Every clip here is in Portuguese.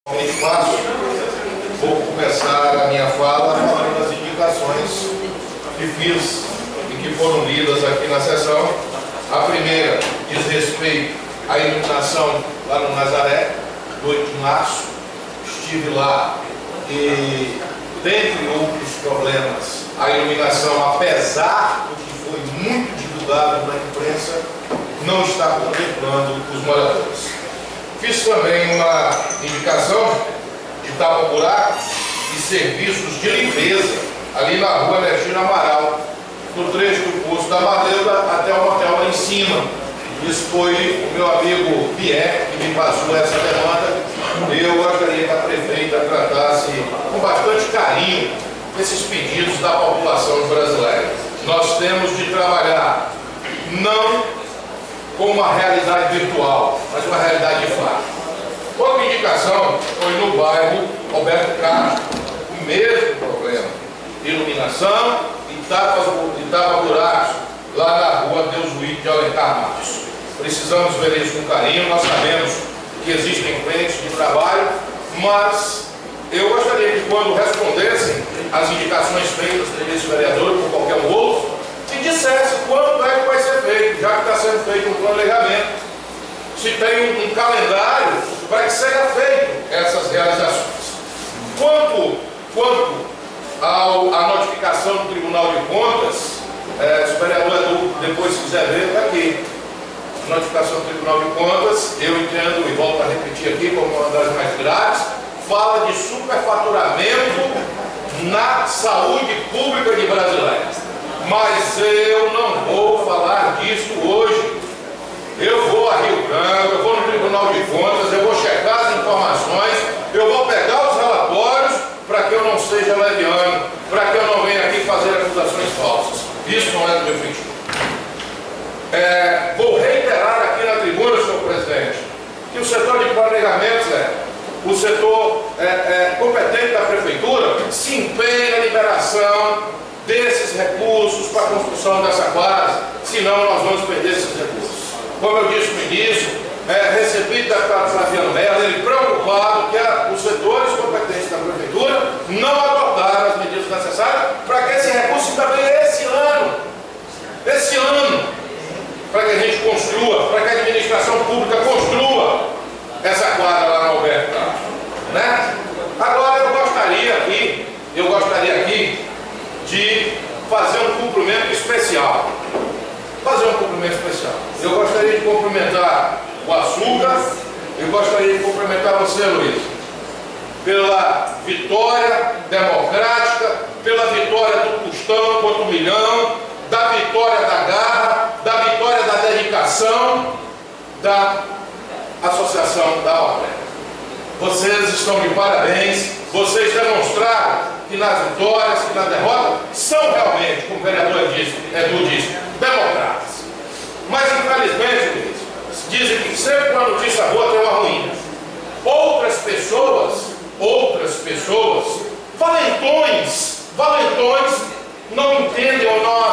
Fácil. Vou começar a minha fala falando das indicações que fiz e que foram lidas aqui na sessão. A primeira diz respeito à iluminação lá no Nazaré, 8 de março. Estive lá e, dentre outros problemas, a iluminação, apesar do que foi muito divulgado na imprensa, não está contemplando os moradores. Fiz também uma indicação de tapa-buracos e serviços de limpeza ali na rua Ernestina Amaral, no trecho do Poço da Madeira até o motel lá em cima. Isso foi o meu amigo Pierre que me passou essa demanda. Eu gostaria que a prefeita tratasse com bastante carinho esses pedidos da população brasileira. Nós temos de trabalhar não com uma realidade virtual, mas uma realidade de fato. Outra indicação foi no bairro Roberto Castro, o mesmo problema, iluminação e tapa-buracos lá na rua Deus Luiz de Alencar Matos. Precisamos ver isso com carinho. Nós sabemos que existem frentes de trabalho, mas eu gostaria que, quando respondessem as indicações feitas por esse vereador ou por qualquer um outro, que dissesse quando é que vai ser feito, já que está sendo feito um planejamento, se tem um calendário para que seja feito essas realizações. Quanto à notificação do Tribunal de Contas, se o vereador depois quiser ver, está aqui. A notificação do Tribunal de Contas, eu entendo e volto a repetir aqui como uma das mais graves, fala de superfaturamento na saúde pública de brasileiros. Mas eu não vou falar disso hoje. Eu vou a Rio Branco, eu vou no Tribunal de Contas, eu vou checar as informações, eu vou pegar os relatórios para que eu não seja leviano, para que eu não venha aqui fazer acusações falsas. Isso não é do meu feitio. Vou reiterar aqui na tribuna, senhor presidente, que o setor de planejamentos o setor competente da prefeitura se empenha na liberação desses recursos para a construção dessa quadra, senão nós vamos perder esses recursos. Como eu disse no início, recebi do deputado Flaviano Mello, ele preocupado que os setores competentes da prefeitura não adotaram as medidas necessárias para que esse recurso ainda venha esse ano, para que a gente construa, para que a administração pública construa essa quadra lá no Alberto Castro, né? Agora eu gostaria aqui de fazer um cumprimento especial. Eu gostaria de cumprimentar o Açúcar, eu gostaria de cumprimentar você, Luiz, pela vitória democrática, pela vitória do Tostão contra o Milhão, da vitória da garra, da vitória da dedicação da Associação da Ordem. Vocês estão de parabéns, vocês demonstraram que nas vitórias, que na derrota, são realmente, como o vereador Edu disse, democratas. Mas, infelizmente, dizem que sempre uma notícia boa tem uma ruim. Outras pessoas, valentões, não entendem ou não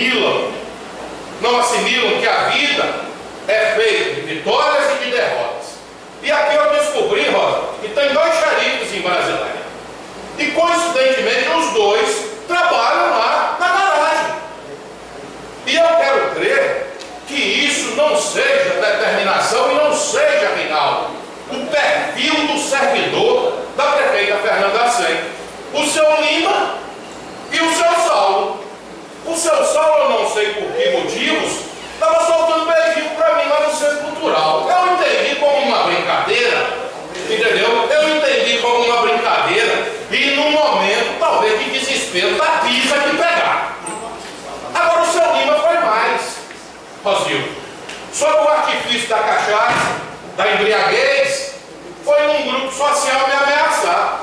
assimilam que a vida é feita de vitórias e de derrotas. E aqui eu descobri, Rosa, que tem 2 xerifes em Brasileia. E, coincidentemente, os 2 trabalham lá na garagem. E eu quero crer que isso não seja determinação e não seja, Reinaldo, o perfil do servidor da prefeita Fernanda Assem. O seu Lima e o seu Saulo. O seu Saulo, eu não sei por que motivos, estava soltando beijinho para mim lá no Centro Cultural. Eu entendi como uma brincadeira, entendeu? Eu entendi como uma brincadeira e num momento, talvez, de desespero, da pizza que pegar. Agora o seu Lima foi mais, Rosildo. Sob o artifício da cachaça, da embriaguez, foi num grupo social me ameaçar.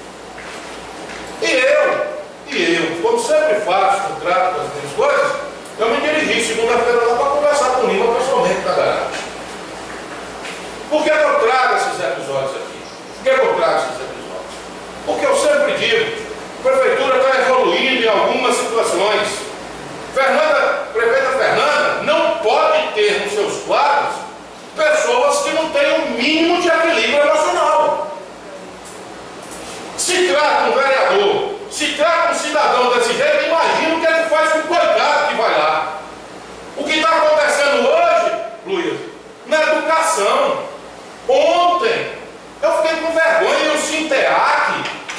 E eu, como sempre faço, no trato das minhas coisas, eu me dirigi segunda-feira lá para conversar com o Lima pessoalmente na garagem. Por que eu trago esses episódios aqui? Porque eu sempre digo, a prefeitura está evoluindo em algumas situações. Prefeita Fernanda não pode ter nos seus quadros pessoas que não têm o mínimo de equilíbrio emocional.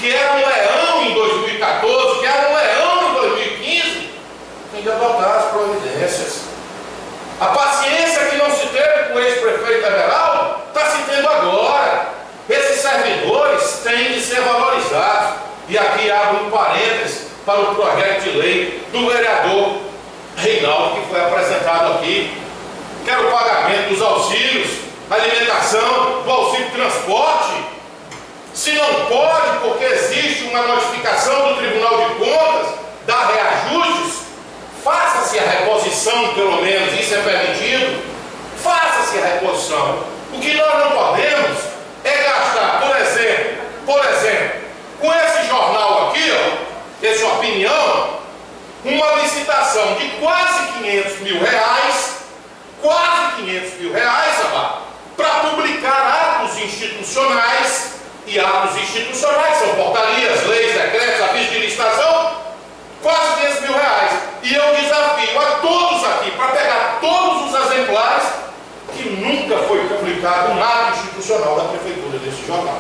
que era um leão em 2014, que era um leão em 2015, tem que adotar as providências. A paciência que não se teve com o ex-prefeito Everaldo está se tendo agora. Esses servidores têm de ser valorizados. E aqui abro um parênteses para o projeto de lei do vereador Reinaldo, que foi apresentado aqui, que era o pagamento dos auxílios, alimentação, do auxílio transporte. Se não pode, porque existe uma notificação do Tribunal de Contas, dar reajustes, faça-se a reposição, pelo menos, isso é permitido, faça-se a reposição. O que nós não podemos é gastar, por exemplo, com esse jornal aqui, ó, essa opinião, uma licitação de quase 500 mil reais, para publicar atos institucionais, e atos institucionais são portarias, leis, decretos, avisos de licitação, quase 500 mil reais. E eu desafio a todos aqui para pegar todos os exemplares que nunca foi publicado um ato institucional da prefeitura desse jornal.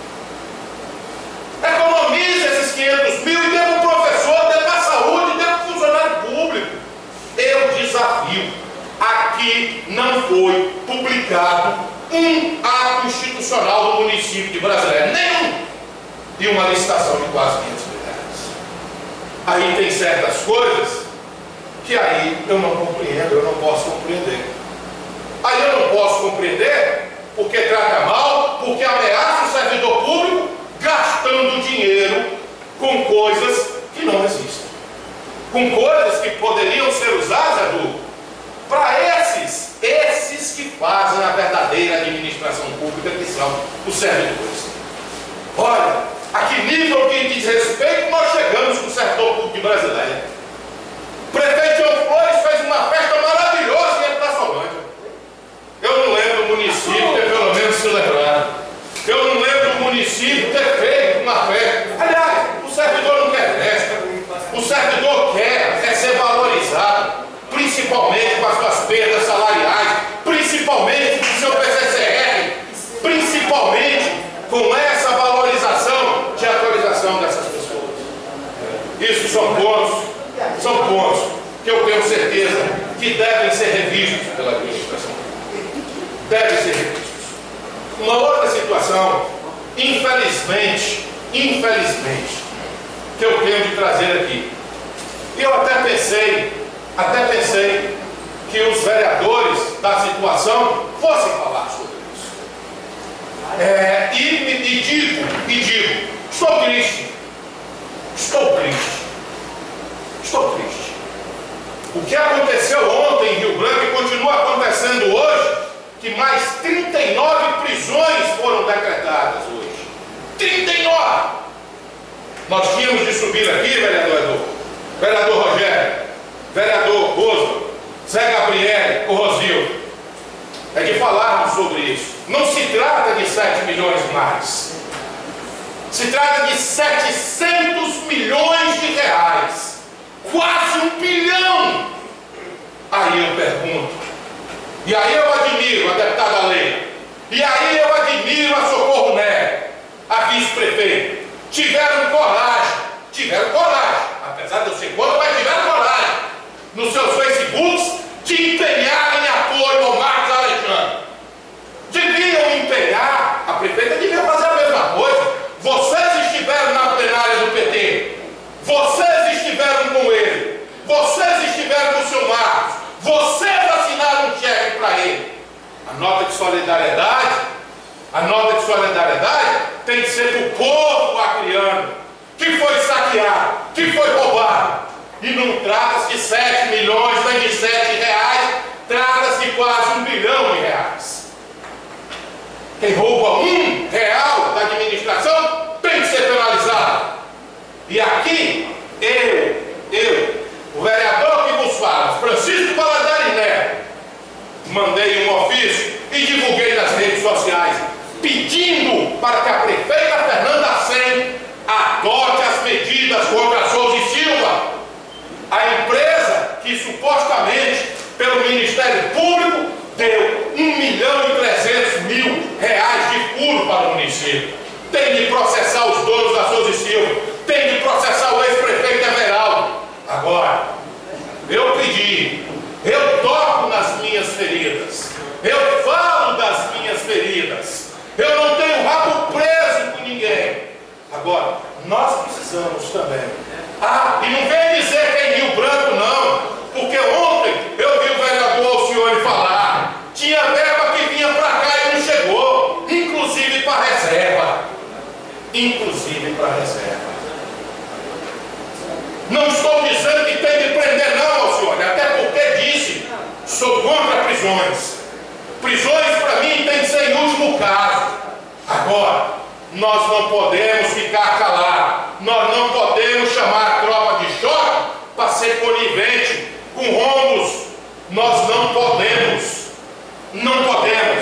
Economize esses 500 mil e dê para o professor, dê para a saúde, dê para o funcionário público. Eu desafio. Aqui não foi publicado um ato institucional do município de Brasileira, nenhum, de uma licitação de quase 500 mil reais. Aí tem certas coisas que aí eu não compreendo, eu não posso compreender. Aí eu não posso compreender porque trata mal, porque ameaça o servidor público gastando dinheiro com coisas que não existem. Com coisas que poderiam ser usadas, Edu, para esses que fazem a verdadeira administração pública, que são os servidores. Olha, a que nível de desrespeito nós chegamos com o servidor público brasileiro. O prefeito João Flores fez uma festa maravilhosa em Itaçolândia. Eu não lembro do município ter pelo menos se lembrado. Eu não lembro do município ter feito uma festa. Aliás, o servidor não quer festa. O servidor quer ser valorizado, principalmente com as suas perdas salariais, principalmente com o seu PCCR, principalmente com essa valorização de atualização dessas pessoas. Isso são pontos que eu tenho certeza que devem ser revistos pela administração. Devem ser revistos. Uma outra situação, infelizmente, que eu tenho de trazer aqui. Eu até pensei que os vereadores da situação fossem falar sobre isso. E digo, estou triste. O que aconteceu ontem em Rio Branco e continua acontecendo hoje, que mais 39 prisões foram decretadas hoje. 39! Nós tínhamos de subir aqui, vereador Edu, vereador Rogério, vereador Rosa, Zé Gabriel, o Rosildo, é de falarmos sobre isso. Não se trata de 7 milhões mais. Se trata de 700 milhões de reais. Quase 1 bilhão. Aí eu pergunto. E aí eu admiro a deputada Leila. E aí eu admiro a Socorro Nery, a vice-prefeita. Tiveram coragem, apesar de eu ser contra, mas tiveram coragem, nos seus Facebooks, de empenhar em apoio ao Marcos Alexandre. Deviam empenhar, a prefeita devia fazer a mesma coisa. Vocês estiveram na plenária do PT, vocês estiveram com ele, vocês estiveram com o seu Marcos, vocês assinaram um cheque para ele. A nota de solidariedade tem que ser do povo acriano, que foi saqueado, que foi roubado. E não trata-se de 7 milhões, nem de 7 reais, trata-se de quase 1 bilhão de reais. Quem rouba R$1 da administração tem que ser penalizado. E aqui, o vereador que vos fala, Francisco Valadares Neto, mandei um ofício e divulguei nas redes sociais, pedindo para que a prefeita Fernanda Assem adote as medidas contra Souza e Silva, a empresa que supostamente, pelo Ministério Público, deu R$1.300.000 de furo tem de processar os donos da Souza e Silva, tem de processar o ex-prefeito Everaldo. Agora, eu pedi, eu toco nas minhas feridas, eu falo das minhas feridas, eu não tenho rabo preso com ninguém. Agora, nós precisamos também. E não vem dizer que é em Rio Branco não, porque ontem eu vi o vereador Alcione falar, tinha verba que vinha para cá e não chegou, inclusive para reserva. Inclusive para reserva. Não estou dizendo que tem de prender não, Alcione, até porque disse, sou contra prisões. Prisões para mim tem que ser em último caso. Agora, nós não podemos ficar calados, nós não podemos chamar a tropa de choque para ser conivente com rombos. Nós não podemos, não podemos.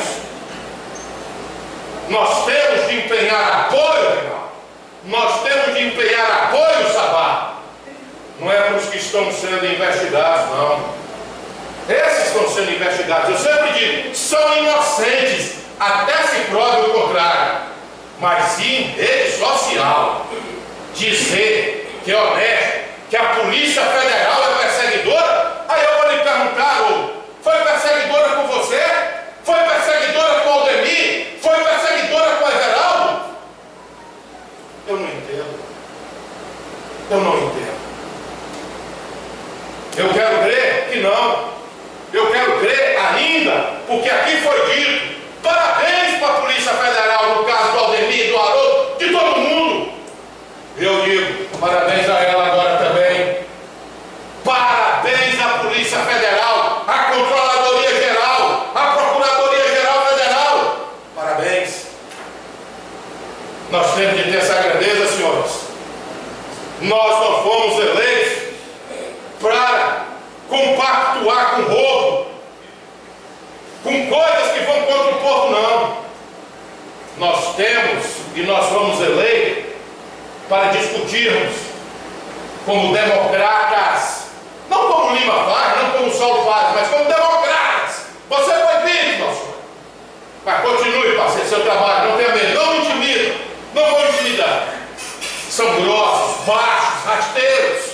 Nós temos de empenhar apoio, irmão. Nós temos de empenhar apoio, Sabá. Não é para os que estão sendo investigados, não. Esses estão sendo investigados, eu sempre digo, são inocentes, até se prove o contrário. Mas se em rede social dizer que é honesto, que a Polícia Federal é perseguidora, aí eu vou lhe perguntar, foi perseguidora com você? Foi perseguidora com o Aldemir? Foi perseguidora com o Everaldo? Eu não entendo. Eu não entendo. Eu quero crer que não. Eu quero crer ainda, porque aqui foi dito, parabéns para a Polícia Federal, no caso do Aldemir, do Haroldo, de todo mundo. Eu digo, parabéns a ela agora também. Parabéns à Polícia Federal, à Controladoria Geral, à Procuradoria Geral Federal. Parabéns. Nós temos de ter essa grandeza, senhores. Nós não fomos eleitos para compactuar com roubo, com coisas que vão contra o povo, não. Nós temos e nós fomos eleitos para discutirmos como democratas, não como Lima faz, não como o Saulo faz, mas como democratas. Você foi vítima, senhor. Mas continue, parceiro, seu trabalho, não tenha medo, não me intimida, não vou intimidar. São grossos, baixos, rasteiros.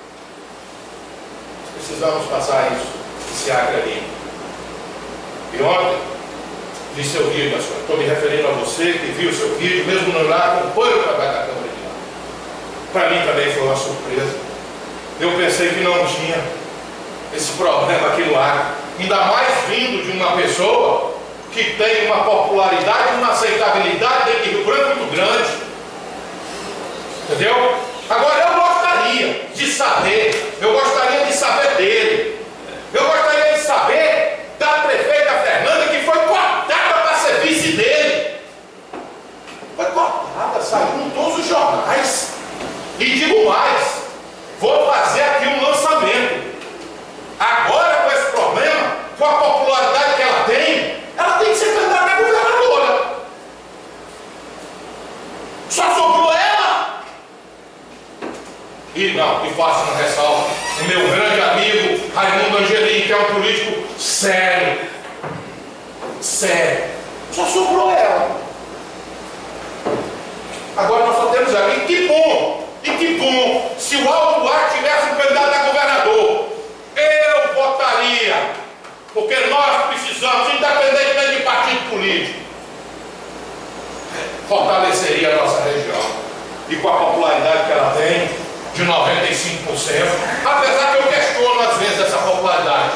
Precisamos passar isso, esse acre ali. E ontem, vi seu vídeo, senhor. Estou me referindo a você que viu o seu vídeo, mesmo no lá, acompanha o trabalho da Câmara de lá. Para mim também foi uma surpresa. Eu pensei que não tinha esse problema aqui no Acre. Ainda mais vindo de uma pessoa que tem uma popularidade, uma aceitabilidade dentro de Rio Branco muito grande. Entendeu? Agora eu gostaria de saber, dele. Eu gostaria de saber da prefeita Fernanda, que foi cotada para ser vice dele. Foi cotada, saiu em todos os jornais. E digo mais, vou fazer aqui um lançamento. Agora, com esse problema, com a popularidade que ela tem que ser candidata a governadora. Só sobrou ela. E não, e faço uma ressalva. O meu grande amigo Raimundo Angelim, que é um político sério. Sério. Só sobrou ela. Agora nós só temos ela. E que bom! Se o Alto Acre tivesse um candidato a governador, eu votaria. Porque nós precisamos, independentemente de partido político, fortaleceria a nossa região. E com a popularidade que ela tem, de 95%, apesar que eu questiono às vezes essa popularidade.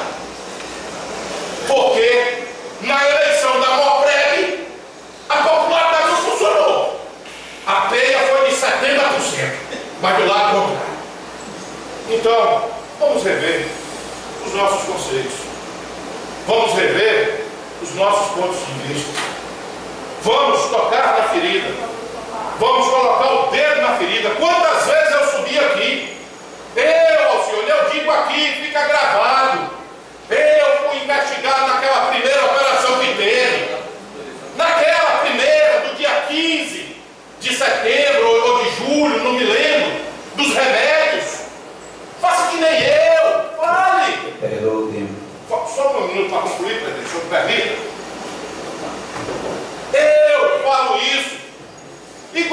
Porque na eleição da Mopreg, a popularidade não funcionou. A peia foi de 70%, mas do lado contrário. Então, vamos rever os nossos conceitos. Vamos rever os nossos pontos de vista. Vamos tocar na ferida. Vamos colocar o dedo na ferida. Quantas vezes eu subi aqui? Alcione, eu digo aqui, fica gravado. Eu fui investigado naquela primeira operação que teve. Naquela primeira, do dia 15 de setembro ou de julho, não me lembro, dos remédios. Faça que nem eu. Fale. Perdeu o tempo. Só um minuto para concluir, presidente, se eu me permita. Eu falo isso. E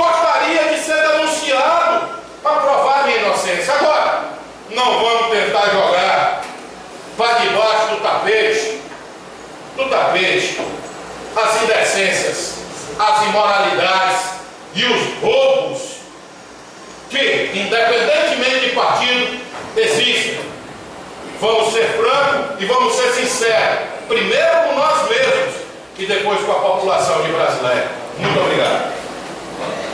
as imoralidades e os roubos que, independentemente de partido, existem. Vamos ser francos e vamos ser sinceros, primeiro com nós mesmos e depois com a população de Brasileia. Muito obrigado.